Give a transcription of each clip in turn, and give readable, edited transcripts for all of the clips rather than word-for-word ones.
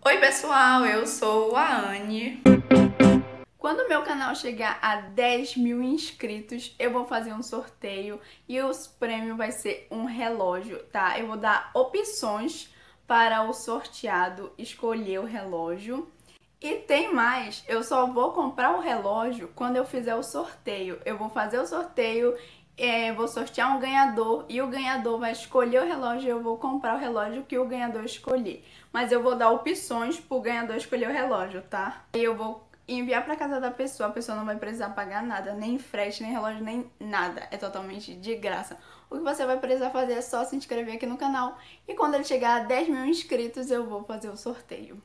Oi pessoal, eu sou a Anne. Quando o meu canal chegar a 10 mil inscritos, eu vou fazer um sorteio e os prêmios vai ser um relógio, tá? Eu vou dar opções para o sorteado escolher o relógio. E tem mais, eu só vou comprar o relógio quando eu fizer o sorteio. Eu vou fazer o sorteio, vou sortear um ganhador e o ganhador vai escolher o relógio e eu vou comprar o relógio que o ganhador escolher. Mas eu vou dar opções pro ganhador escolher o relógio, tá? E eu vou enviar pra casa da pessoa, a pessoa não vai precisar pagar nada, nem frete, nem relógio, nem nada. É totalmente de graça. O que você vai precisar fazer é só se inscrever aqui no canal e quando ele chegar a 10 mil inscritos eu vou fazer o sorteio.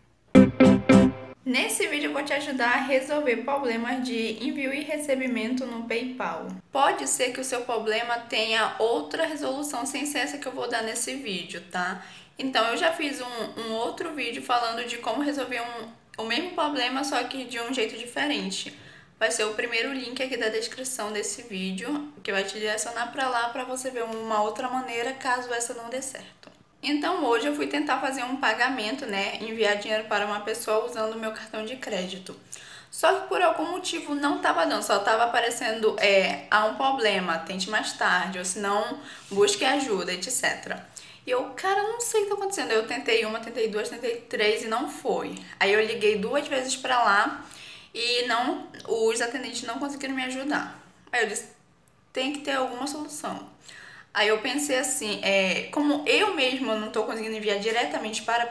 Nesse vídeo eu vou te ajudar a resolver problemas de envio e recebimento no PayPal. Pode ser que o seu problema tenha outra resolução sem ser essa que eu vou dar nesse vídeo, tá? Então eu já fiz um outro vídeo falando de como resolver o mesmo problema, só que de um jeito diferente. Vai ser o primeiro link aqui da descrição desse vídeo, que vai te direcionar para lá para você ver uma outra maneira caso essa não dê certo. Então hoje eu fui tentar fazer um pagamento, né, enviar dinheiro para uma pessoa usando o meu cartão de crédito. Só que por algum motivo não estava dando, só estava aparecendo há um problema, tente mais tarde, ou se não, busque ajuda, etc. E eu, cara, não sei o que está acontecendo. Eu tentei uma, tentei duas, tentei três e não foi. Aí eu liguei 2 vezes para lá e os atendentes não conseguiram me ajudar. Aí eu disse, tem que ter alguma solução. Aí eu pensei assim, como eu mesma não estou conseguindo enviar diretamente para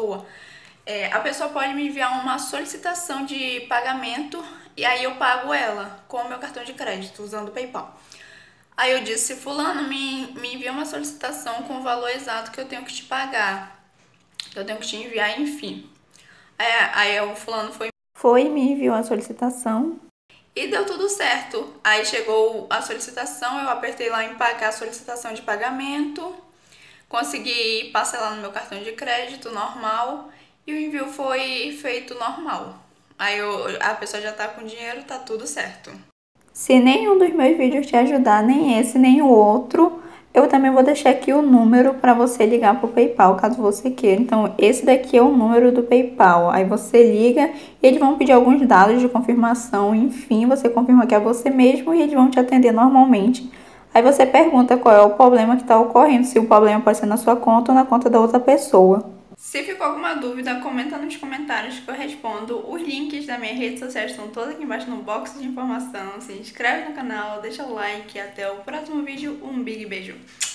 a pessoa pode me enviar uma solicitação de pagamento e aí eu pago ela com o meu cartão de crédito, usando o PayPal. Aí eu disse, fulano, me envia uma solicitação com o valor exato que eu tenho que te pagar, que eu tenho que te enviar, enfim. Aí o fulano foi e me enviou a solicitação. E deu tudo certo. Aí chegou a solicitação, eu apertei lá em pagar a solicitação de pagamento, consegui parcelar no meu cartão de crédito normal e o envio foi feito normal. Aí a pessoa já tá com dinheiro, tá tudo certo. Se nenhum dos meus vídeos te ajudar, nem esse, nem o outro, eu também vou deixar aqui o número para você ligar pro PayPal, caso você queira. Então, esse daqui é o número do PayPal. Aí você liga e eles vão pedir alguns dados de confirmação. Enfim, você confirma que é você mesmo e eles vão te atender normalmente. Aí você pergunta qual é o problema que está ocorrendo, se o problema pode ser na sua conta ou na conta da outra pessoa. Se ficou alguma dúvida, comenta nos comentários que eu respondo. Os links das minhas redes sociais estão todos aqui embaixo no box de informação. Se inscreve no canal, deixa o like e até o próximo vídeo. Um big beijo!